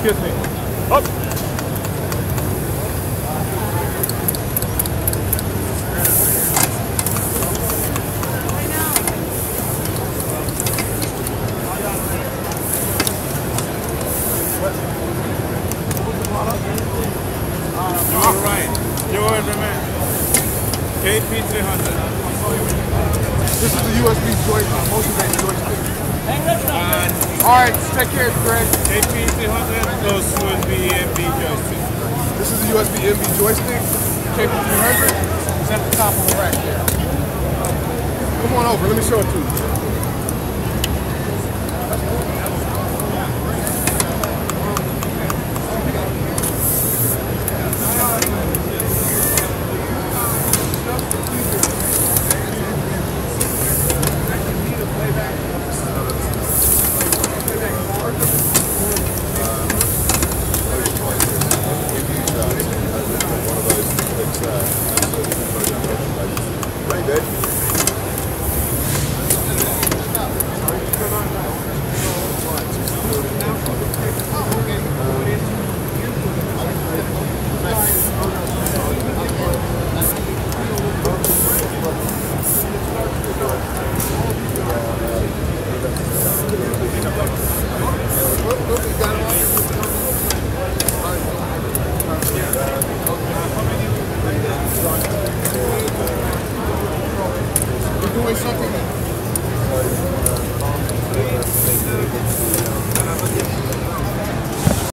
Excuse me. Up. You're right. You're the man. KP300. This is the USB joystick, motion-based joystick. Alright, take care, Greg. KP300 goes to USB MB joystick. This is the USB MB joystick. KP300 is at the top of the rack there. Come on over, let me show it to you.